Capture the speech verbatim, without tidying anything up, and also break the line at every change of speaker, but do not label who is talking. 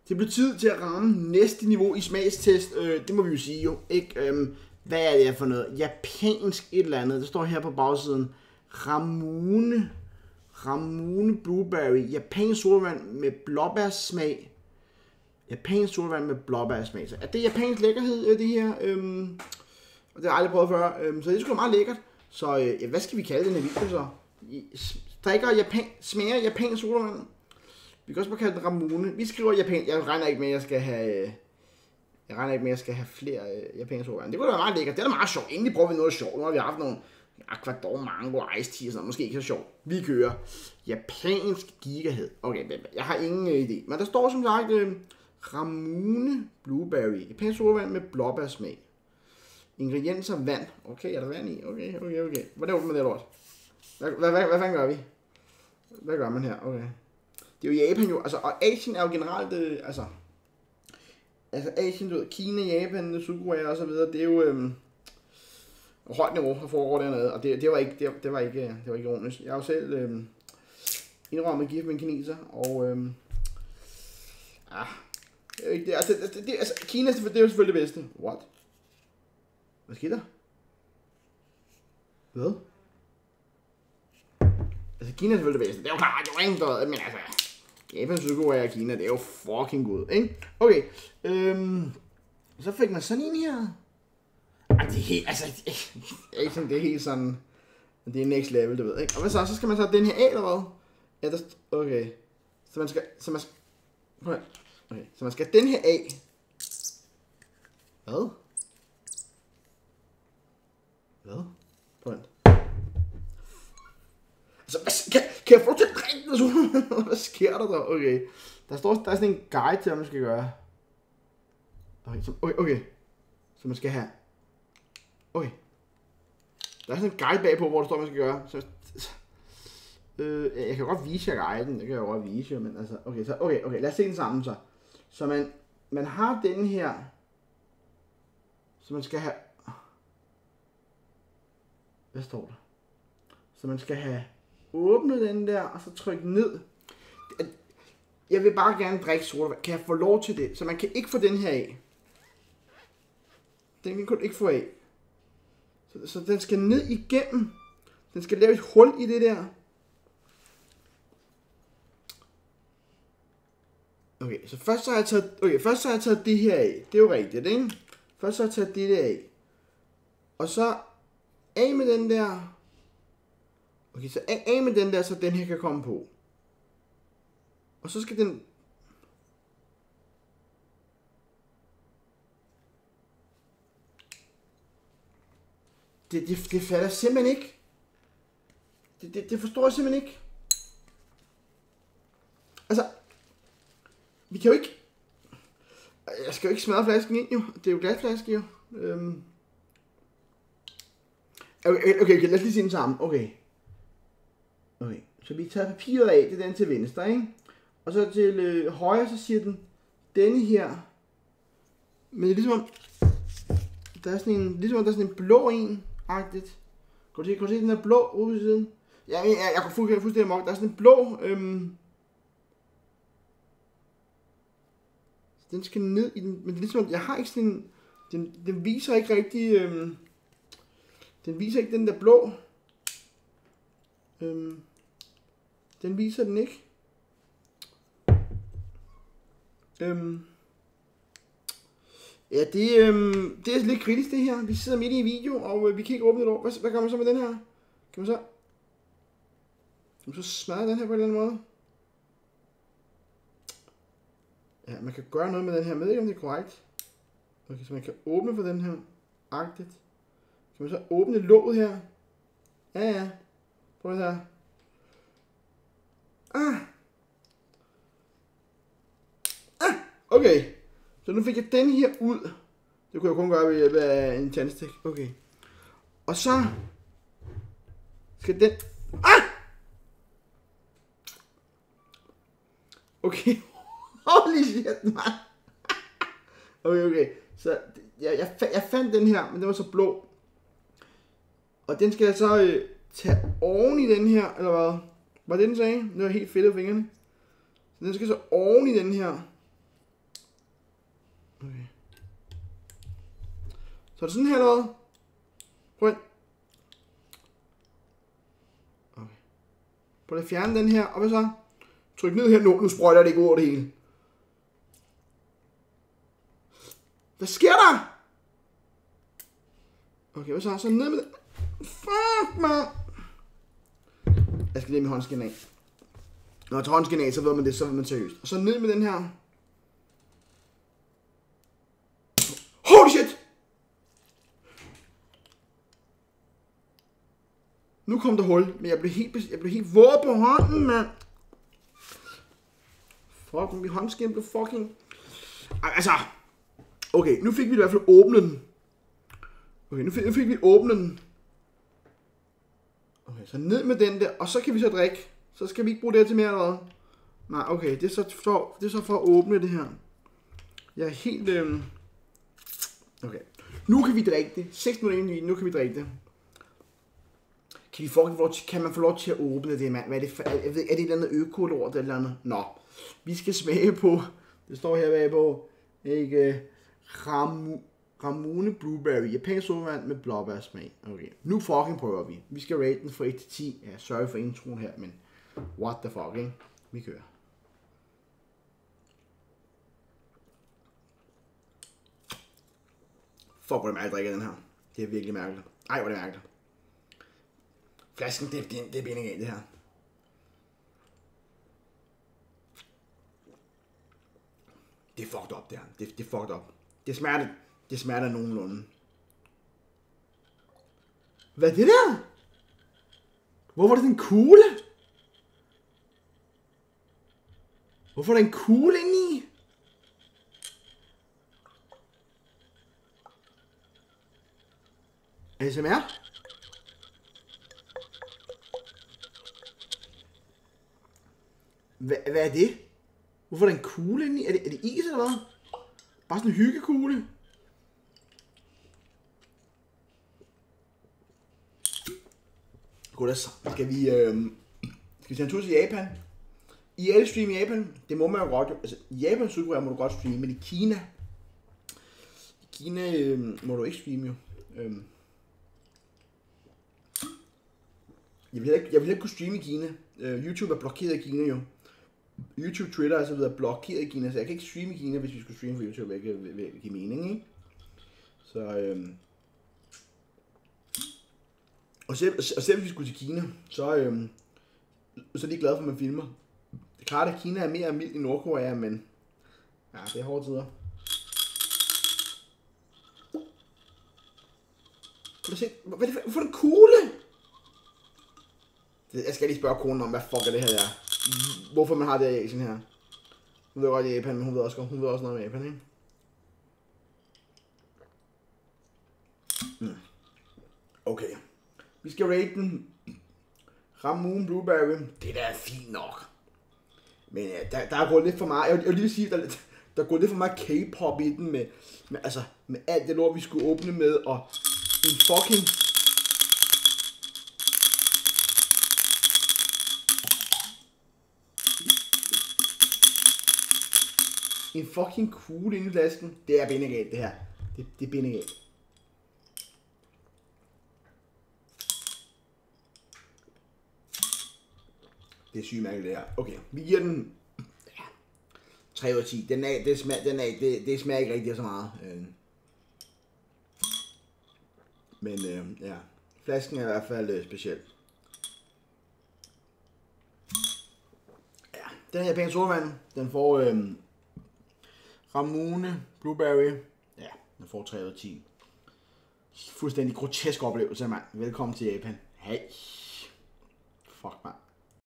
Det bliver tid til at ramme næste niveau i smagstest. Øh, det må vi jo sige jo, ikke? Øhm, hvad er det for noget? Japansk et eller andet. Det står her på bagsiden. Ramune. Ramune Blueberry. Japansk sodavand med blåbærsmag. Japansk sodavand med blåbærsmag. Så er det japansk lækkerhed, det her? Øhm, det har jeg aldrig prøvet før. Øhm, så det er sgu meget lækkert. Så øh, ja, hvad skal vi kalde den her video så? Drikker Japan, smager japansk sodavand. Vi kan også bare kalde den Ramune. Vi skriver Japan. Jeg regner ikke med, at jeg skal have... Jeg regner ikke med, at jeg skal have flere øh, japanske sodavand. Det kunne da være meget lækkert. Det er da meget sjovt. Endelig prøver vi noget sjovt. Nu har vi haft nogle Aquador Mango Ice Tea og sådan noget. Måske ikke så sjovt. Vi kører japansk gigahed. Okay, jeg har ingen øh, idé. Men der står som sagt øh, Ramune Blueberry. Japansk sodavand med blåbærsmag. Ingredienser vand. Okay, er der vand i? Okay, okay, okay. Hvordan åbner det lort? Hvad, hvad, hvad, hvad fanden gør vi? Hvad gør man her? Okay. Det er jo Japan jo, altså, og Asien er jo generelt, øh, altså, altså Asien, du ved, Kina, Japan, Sydkorea og så videre, det er jo øhm, højt niveau, der foregår dernede, og det, det var ikke, det, det var ikke, det var ikke ironisk. Jeg har jo selv øhm, indrømmet gift med en kineser, og øhm, ah, det er ikke det, altså, det, det, altså Kina, det er jo selvfølgelig det bedste. What? Hvad sker der? Hvad? Altså Kina er selvfølgelig det bedste, det er jo klart, det er jo ingen, men altså, Japan, Sydkorea og Kina, det er jo fucking godt, ikke? Okay, øhm, så fik man sådan en her. Ej, det er helt, altså, det er, det er helt sådan, det er next level, du ved, ikke? Og hvad så, så skal man så den her af, eller hvad? Ja, der, okay, så man skal, så man skal, okay, så man skal den her af. Hvad? Hvad? Prøv at altså, kan, kan jeg få til at drikke det sådan? Hvad sker der der? Okay. Der står, der er sådan en guide til, hvad man skal gøre. Okay, så, okay, okay. Så man skal have... Okay. Der er sådan en guide bagpå, hvor der står, hvad man skal gøre. Så, øh, jeg kan godt vise jer guiden. Det kan jeg godt vise jer, men altså... Okay, så, okay, okay. Lad os se den sammen så. Så man, man har den her... Så man skal have... Hvad står der? Så man skal have... åbne den der, og så trykke ned. Jeg vil bare gerne drikke sodavand. Kan jeg få lov til det? Så man kan ikke få den her af. Den kan du ikke få af. Så, så den skal ned igennem. Den skal lave et hul i det der. Okay, så først så har jeg taget, okay, først så har jeg taget det her af. Det er jo rigtigt, ikke? Først så har jeg taget det der af. Og så af med den der. Okay, så af, af med den der, så den her kan komme på. Og så skal den... Det, det, det falder simpelthen ikke. Det, det, det forstår jeg simpelthen ikke. Altså... Vi kan jo ikke... Jeg skal jo ikke smadre flasken ind, jo. Det er jo glasflaske, jo. Øhm. Okay, okay, okay, lad os lige se den sammen. Okay. Okay, så vi tager papiret af, det er den til venstre, ikke? Og så til øh, højre, så siger den, denne her, men det er ligesom om, der er sådan en, ligesom om der er sådan en blå en-agtigt. Kan du se, kan du se den der blå ude på siden? Ja, jeg, jeg, jeg kan fuldstændig fuldstændig mok, der er sådan en blå, øhm, den skal ned i den, men det er ligesom om, jeg har ikke sådan en, den, den viser ikke rigtig, øhm, den viser ikke den der blå, øhm, den viser den ikke. Øhm. Ja, det, øhm, det er lidt kritisk det her. Vi sidder midt i en video, og øh, vi kan ikke åbne det over. Hvad, hvad gør man så med den her? Kan man så... Kan man så smadre den her på en eller anden måde? Ja, man kan gøre noget med den her. Jeg ved ikke, om det er korrekt. Okay, så man kan åbne for den her. Agtigt. Kan man så åbne låget her? Ja, ja. Prøv her. Ah. Ah, okay. Så nu fik jeg den her ud. Det kunne jeg kun gøre ved hjælp af en tandstik. Okay. Og så skal den... Ah! Okay. Holy shit, man. Okay, okay. Så jeg, jeg, jeg fandt den her, men den var så blå. Og den skal jeg så øh, tage oven i den her, eller hvad? Var det den sagde? Nu er jeg helt fedtet fingrene. Så den skal så oven i den her. Okay. Så er det sådan her eller hvad? Prøv ind. Okay. Prøv at fjerne den her, og hvad så? Tryk ned her nu, nu sprøjter det ikke over det hele. Hvad sker der? Okay, hvad så? Så ned med det. Fuck, man. Jeg skal lige med håndskin af. Når jeg tager håndskin af, så ved man det, så ved man seriøst. Og så ned med den her. Holy shit! Nu kom der hul, men jeg blev helt, jeg blev helt våd på hånden, mand. Fuck, min håndskin blev fucking... Altså... Okay, nu fik vi i hvert fald åbnet den. Okay, nu fik, nu fik vi åbnet den. Okay, så ned med den der, og så kan vi så drikke. Så skal vi ikke bruge det her til mere eller hvad? Nej, okay, det er så for, det er så for at åbne det her. Jeg er helt... Øh... Okay, nu kan vi drikke det. seks minutter ind i nu kan vi drikke det. Kan, vi få, kan man få lov til at åbne det, mand? Hvad er det for, jeg ved, er det et eller andet økolort eller andet? Nå, vi skal smage på... Det står her bagpå. Ikke... Ramu, Ramune Blueberry, japansk sodavand med blåbærsmag. Okay, nu fucking prøver vi. Vi skal rate den fra et til ti. Ja, sorry for introen her, men what the fuck, ikke? Vi kører. Fuck, hvor er det mærkeligt, drikker den her. Det er virkelig mærkeligt. Ej, hvor er det mærkeligt. Flasken, det er, det er binding af det her. Det er fucked up, det her. Det, det er fucked up. Det smerter, det smerter nogenlunde. Hvad er det der? Hvorfor er det en kugle? Hvorfor er der en kugle inde i? A S M R? Hvad, hvad er det? Hvorfor er der en kugle inde i? Er det, er det is eller hvad? Bare sådan en hyggekugle. Godt, så skal vi, øh, skal vi tage en tur til Japan. I alle stream i Japan, det må man jo godt. Altså, i Japan og Sydkorea må du godt streame, men i Kina, i Kina øh, må du ikke streame jo. Øh. Jeg vil ikke, jeg vil ikke kunne streame i Kina. Uh, YouTube er blokeret i Kina jo. YouTube, Twitter er så videre blokeret i Kina, så jeg kan ikke streame i Kina, hvis vi skulle streame på YouTube, hvilket vil, vil give mening, ikke? Så, øhm... Og selv, og selv hvis vi skulle til Kina, så, øhm... så er de glade for, at man filmer. Det er klart, at Kina er mere mild i Nordkorea, men... Ja, det er hårde tider. Kan du se? Hvad er det for, hvorfor er det kugle? Jeg skal lige spørge konen om, hvad fuck er det her der? Hvorfor man har det i Asien her? Hun ved godt i Japan, men hun ved også, hun ved også noget om Japan, ikke? Mm. Okay. Vi skal rate den. Ramune Blueberry. Det der er fint nok. Men ja, der, der er gået lidt for meget. Jeg vil, jeg vil lige sige, der, der er gået lidt for meget K-pop i den med, med, altså, med alt det lort, vi skulle åbne med, og en fucking... En fucking kugle inde i flasken. Det er bindegalt, det her. Det, det er bindegalt. Det er sygt mærkeligt, det her. Okay, vi giver den... Ja, tre ud af ti. Den er, det, smager, den er, det, det smager ikke rigtig så meget. Men øh, ja, flasken er i hvert fald øh, speciel. Ja, den her japanske sodavand, den får... Øh, Ramune Blueberry. Ja, den får tre ud af ti. Fuldstændig grotesk oplevelse, mand. Velkommen til Japan. Hej. Fuck, mand.